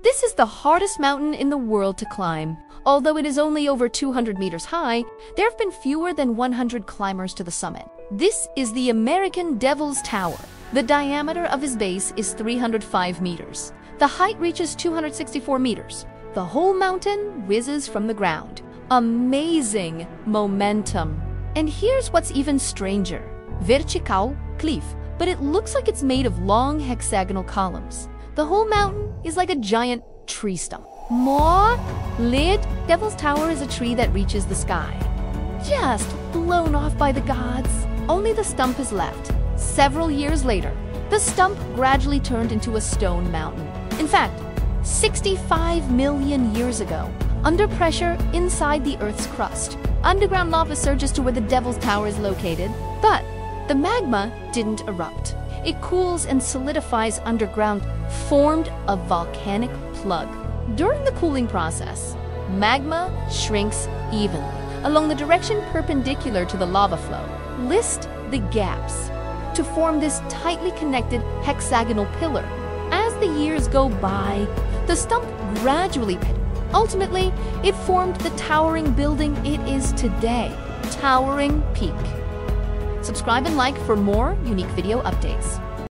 This is the hardest mountain in the world to climb. Although it is only over 200 meters high, there have been fewer than 100 climbers to the summit. This is the American Devil's Tower. The diameter of his base is 305 meters. The height reaches 264 meters. The whole mountain whizzes from the ground. Amazing momentum. And here's what's even stranger. Vertical cliff, but it looks like it's made of long hexagonal columns. The whole mountain is like a giant tree stump. More lit. Devil's Tower is a tree that reaches the sky. Just blown off by the gods. Only the stump is left. Several years later, the stump gradually turned into a stone mountain. In fact, 65 million years ago, under pressure inside the Earth's crust, underground lava surges to where the Devil's Tower is located, but the magma didn't erupt. It cools and solidifies underground, formed a volcanic plug. During the cooling process, magma shrinks evenly along the direction perpendicular to the lava flow. List the gaps to form this tightly connected hexagonal pillar. As the years go by, the stump gradually pitted. Ultimately, it formed the towering building it is today, Towering Peak. Subscribe and like for more unique video updates.